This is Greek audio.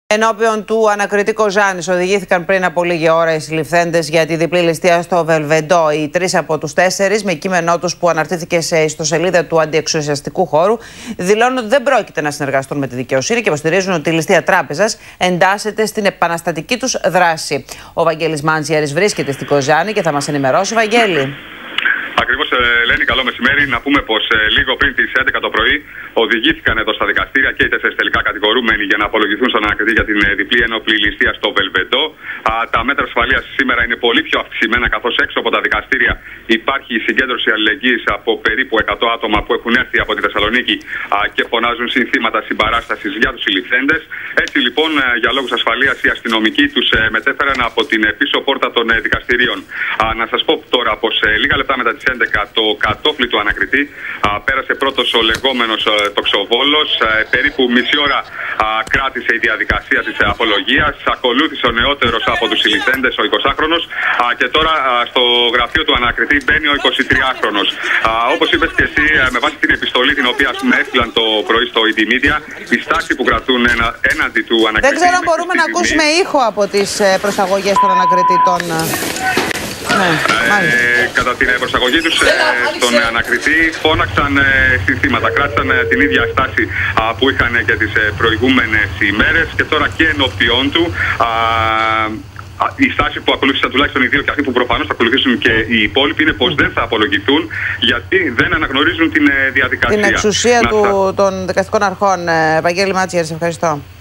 Ενώπιον του ανακριτή Κοζάνης οδηγήθηκαν πριν από λίγη ώρα οι συλληφθέντες για τη διπλή ληστεία στο Βελβεντό. Οι 3 από τους 4, με κείμενό τους που αναρτήθηκε σε ιστοσελίδα του αντιεξουσιαστικού χώρου, δηλώνουν ότι δεν πρόκειται να συνεργαστούν με τη δικαιοσύνη και υποστηρίζουν ότι η ληστεία τράπεζας εντάσσεται στην επαναστατική τους δράση. Ο Βαγγέλης Μάντζιαρης βρίσκεται στην Κοζάνη και θα μας ενημερώσει. Βαγγέλη. Ακριβώς, Ελένη, καλό μεσημέρι. Να πούμε πως λίγο πριν τις 11 το πρωί οδηγήθηκαν εδώ στα δικαστήρια και οι 4 τελικά κατηγορούμενοι για να απολογηθούν στον ανακριτή για την διπλή ενόπλη ληστεία στο Βελβεντό. Τα μέτρα ασφαλείας σήμερα είναι πολύ πιο αυξημένα, καθώς έξω από τα δικαστήρια υπάρχει η συγκέντρωση αλληλεγγύης από περίπου 100 άτομα που έχουν έρθει από τη Θεσσαλονίκη και φωνάζουν συνθήματα συμπαράστασης για τους συλληφθέντες. Έτσι λοιπόν, για λόγους ασφαλείας, οι αστυνομικοί τους μετέφεραν από την πίσω πόρτα των δικαστηρίων. Να σας πω τώρα πως λίγα λεπτά μετά τις 11 το κατόφλι του ανακριτή πέρασε πρώτος ο λεγόμενος τοξοβόλος. Περίπου μισή ώρα κράτησε η διαδικασία της απολογίας. Ακολούθησε ο νεότερος από τους συλληφθέντες, ο 20χρονος, και τώρα στο γραφείο του ανακριτή μπαίνει ο 23χρονος. Όπως είπες και εσύ, με βάση την επιστολή την οποία έστειλαν το πρωί στο ED Media, η στάση που κρατούν έναντι του ανακριτή. Δεν ξέρω αν μπορούμε να ακούσουμε ήχο από τις προσαγωγές των ανακριτητών. Κατά την προσαγωγή τους στον ανακριτή φώναξαν συνθήματα, κράτησαν την ίδια στάση που είχαν και τις προηγούμενες ημέρες και τώρα και ενώπιόν του. Η στάση που ακολούθησαν τουλάχιστον οι δύο και αυτοί που προφανώς θα ακολουθήσουν και οι υπόλοιποι είναι πως δεν θα απολογηθούν, γιατί δεν αναγνωρίζουν την διαδικασία. Την εξουσία των δικαστικών αρχών. Βαγγέλη Μάτσιαρη, ευχαριστώ.